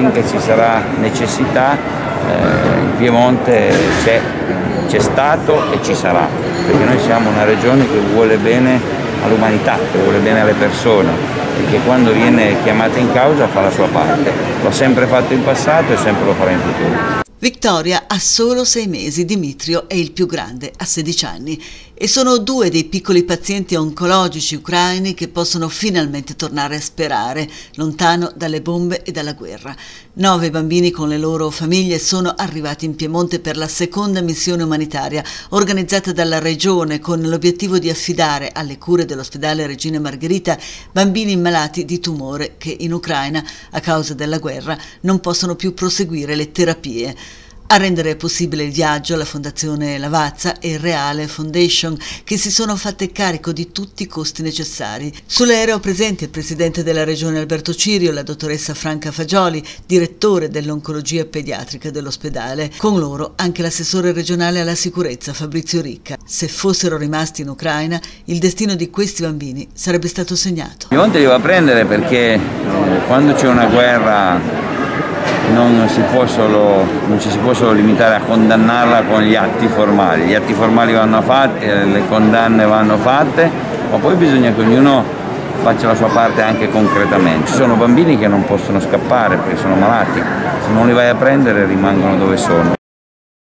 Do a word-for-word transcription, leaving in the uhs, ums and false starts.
Finché ci sarà necessità, eh, in Piemonte c'è, c'è stato e ci sarà, perché noi siamo una regione che vuole bene all'umanità, che vuole bene alle persone e che quando viene chiamata in causa fa la sua parte. L'ho sempre fatto in passato e sempre lo farà in futuro. Victoria ha solo sei mesi, Dimitrio è il più grande, ha sedici anni, e sono due dei piccoli pazienti oncologici ucraini che possono finalmente tornare a sperare, lontano dalle bombe e dalla guerra. Nove bambini con le loro famiglie sono arrivati in Piemonte per la seconda missione umanitaria organizzata dalla Regione con l'obiettivo di affidare alle cure dell'ospedale Regina Margherita bambini malati di tumore che in Ucraina, a causa della guerra, non possono più proseguire le terapie. A rendere possibile il viaggio la Fondazione Lavazza e il Reale Foundation, che si sono fatte carico di tutti i costi necessari. Sull'aereo presente il presidente della regione Alberto Cirio, la dottoressa Franca Fagioli, direttore dell'oncologia pediatrica dell'ospedale. Con loro anche l'assessore regionale alla sicurezza Fabrizio Ricca. Se fossero rimasti in Ucraina, il destino di questi bambini sarebbe stato segnato. Piemonte li va a prendere perché eh, quando c'è una guerra Non si, può solo, non ci si può solo limitare a condannarla con gli atti formali, gli atti formali vanno fatti, le condanne vanno fatte, ma poi bisogna che ognuno faccia la sua parte anche concretamente. Ci sono bambini che non possono scappare perché sono malati, se non li vai a prendere rimangono dove sono.